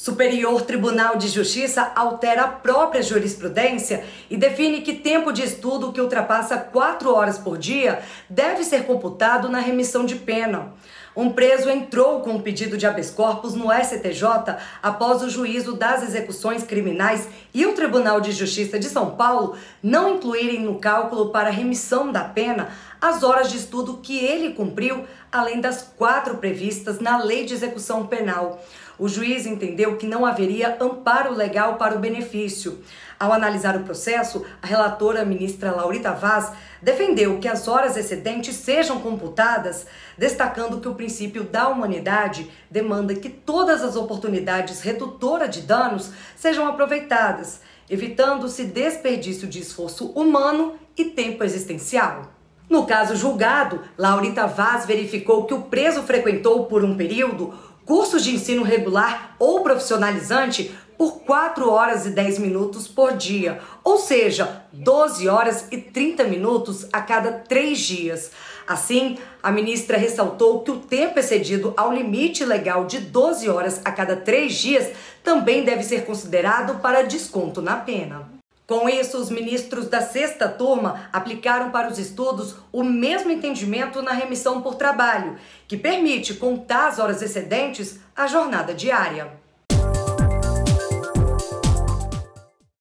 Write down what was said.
Superior Tribunal de Justiça altera a própria jurisprudência e define que tempo de estudo que ultrapassa 4 horas por dia deve ser computado na remissão de pena. Um preso entrou com um pedido de habeas corpus no STJ após o juízo das execuções criminais e o Tribunal de Justiça de São Paulo não incluírem no cálculo para remissão da pena as horas de estudo que ele cumpriu, além das 4 previstas na Lei de Execução Penal. O juiz entendeu que não haveria amparo legal para o benefício. Ao analisar o processo, a relatora ministra Laurita Vaz defendeu que as horas excedentes sejam computadas, destacando que o princípio da humanidade demanda que todas as oportunidades redutoras de danos sejam aproveitadas, evitando-se desperdício de esforço humano e tempo existencial. No caso julgado, Laurita Vaz verificou que o preso frequentou por um período cursos de ensino regular ou profissionalizante por 4 horas e 10 minutos por dia, ou seja, 12 horas e 30 minutos a cada 3 dias. Assim, a ministra ressaltou que o tempo excedido ao limite legal de 12 horas a cada 3 dias também deve ser considerado para desconto na pena. Com isso, os ministros da 6ª turma aplicaram para os estudos o mesmo entendimento na remissão por trabalho, que permite contar as horas excedentes à jornada diária.